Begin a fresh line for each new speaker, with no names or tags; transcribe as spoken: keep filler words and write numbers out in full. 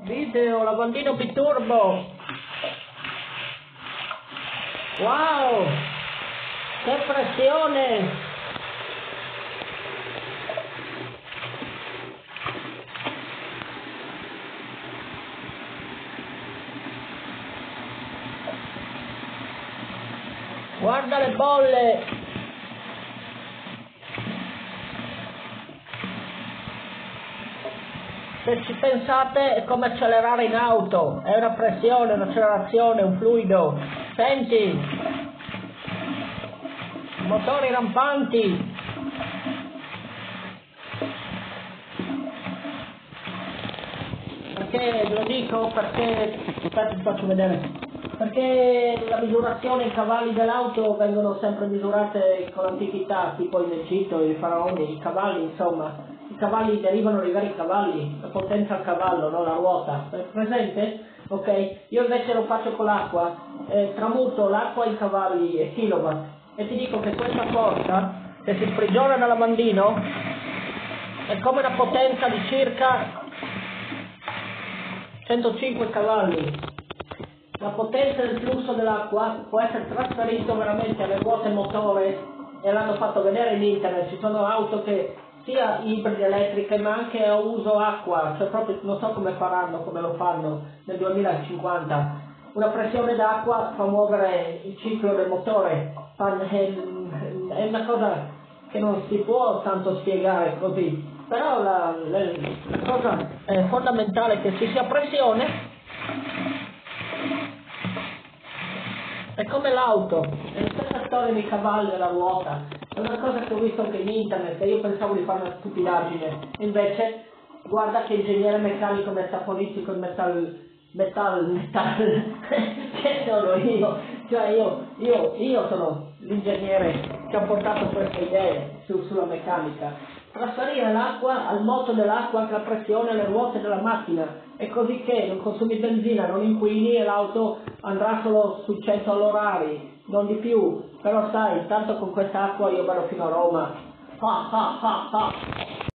Video, lavandino biturbo. Wow! Che pressione! Guarda le bolle! Se ci pensate è come accelerare in auto, è una pressione, un'accelerazione, un fluido. Senti, motori rampanti. Perché lo dico? Perché, aspetta ti faccio vedere, perché la misurazione in cavalli dell'auto vengono sempre misurate con l'antichità, tipo in Egitto, i faraoni, i cavalli, insomma. I cavalli derivano dai veri cavalli, la potenza al cavallo, non la ruota. È presente? Ok? Io invece lo faccio con l'acqua, eh, tramuto l'acqua in cavalli e kilowatt. E ti dico che questa forza, che si sprigiona dal lavandino, è come una potenza di circa centocinque cavalli. La potenza del flusso dell'acqua può essere trasferito veramente alle ruote motore, e l'hanno fatto vedere in internet. Ci sono auto che sia ibride elettriche ma anche a uso acqua, cioè proprio non so come faranno, come lo fanno nel duemilacinquanta. Una pressione d'acqua fa muovere il ciclo del motore, è una cosa che non si può tanto spiegare così, però la, la, la cosa è fondamentale che ci sia pressione. È come l'auto, è la stessa storia dei cavalli e la ruota. È una cosa che ho visto anche in internet e io pensavo di fare una stupidaggine. Invece, guarda che ingegnere meccanico metafonistico in metal... metal... metal... che sono io? Cioè io, io, io sono l'ingegnere che ha portato queste idee su, sulla meccanica. Trasferire l'acqua al moto dell'acqua, anche la pressione alle ruote della macchina, e così che non consumi benzina, non inquini e l'auto andrà solo sui cento all'orari, non di più. Però sai, tanto con questa acqua io vado fino a Roma. Fa, fa, fa, fa.